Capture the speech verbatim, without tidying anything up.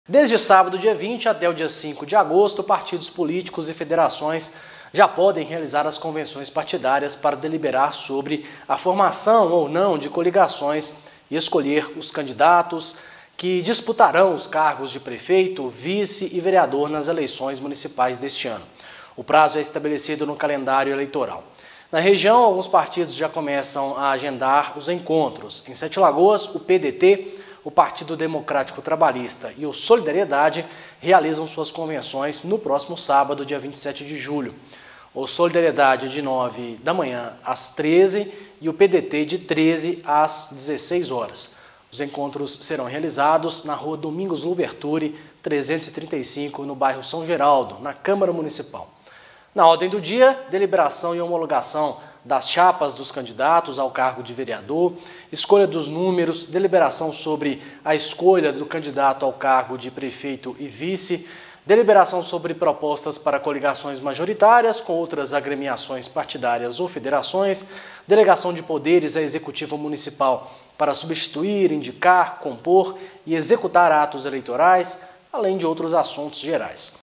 Desde sábado, dia vinte, até o dia cinco de agosto, partidos políticos e federações já podem realizar as convenções partidárias para deliberar sobre a formação ou não de coligações e escolher os candidatos que disputarão os cargos de prefeito, vice e vereador nas eleições municipais deste ano. O prazo é estabelecido no calendário eleitoral. Na região, alguns partidos já começam a agendar os encontros. Em Sete Lagoas, o P D T, o Partido Democrático Trabalhista e o Solidariedade realizam suas convenções no próximo sábado, dia vinte e sete de julho. O Solidariedade de nove da manhã às treze e o P D T de treze às dezesseis horas. Os encontros serão realizados na rua Domingos Louverture, trezentos e trinta e cinco, no bairro São Geraldo, na Câmara Municipal. Na ordem do dia, deliberação e homologação das chapas dos candidatos ao cargo de vereador, escolha dos números, deliberação sobre a escolha do candidato ao cargo de prefeito e vice, deliberação sobre propostas para coligações majoritárias com outras agremiações partidárias ou federações, delegação de poderes à Executiva Municipal para substituir, indicar, compor e executar atos eleitorais, além de outros assuntos gerais.